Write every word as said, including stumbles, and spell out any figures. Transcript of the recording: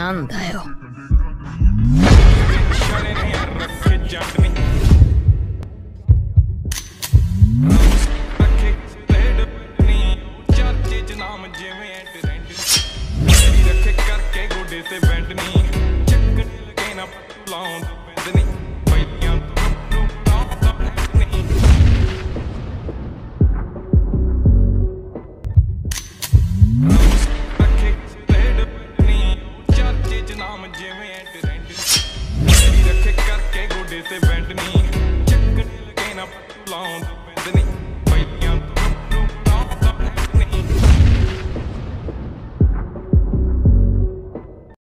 なんだよ。 रखे करके गोडे ते बैंड नी चक्कर लगे ना लाऊं